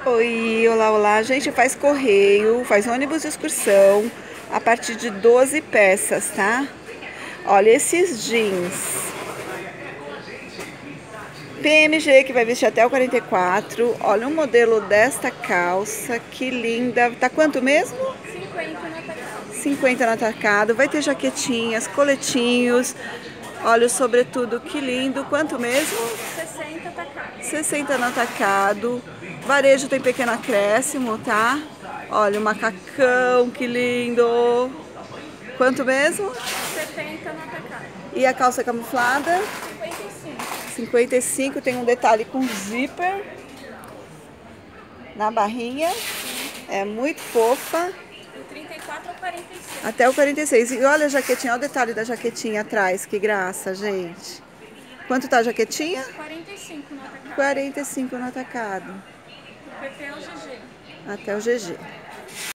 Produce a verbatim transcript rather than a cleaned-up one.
Oi, olá, olá. A gente faz correio, faz ônibus de excursão a partir de doze peças, tá? Olha esses jeans. P M G que vai vestir até o quarenta e quatro. Olha o modelo desta calça, que linda. Tá quanto mesmo? cinquenta no atacado. cinquenta no atacado. Vai ter jaquetinhas, coletinhos. Olha o sobretudo, que lindo. Quanto mesmo? sessenta atacado. sessenta no atacado. Varejo tem pequeno acréscimo, tá? Olha o macacão, que lindo. Quanto mesmo? setenta no atacado. E a calça camuflada? cinquenta e cinco. cinquenta e cinco, tem um detalhe com zíper na barrinha. É muito fofa. Do trinta e quatro ao quarenta e seis. Até o quarenta e seis. E olha a jaquetinha, olha o detalhe da jaquetinha atrás, que graça, gente. Quanto tá a jaquetinha? quarenta e cinco no atacado. quarenta e cinco no atacado. O P P é o G G. Até o G G.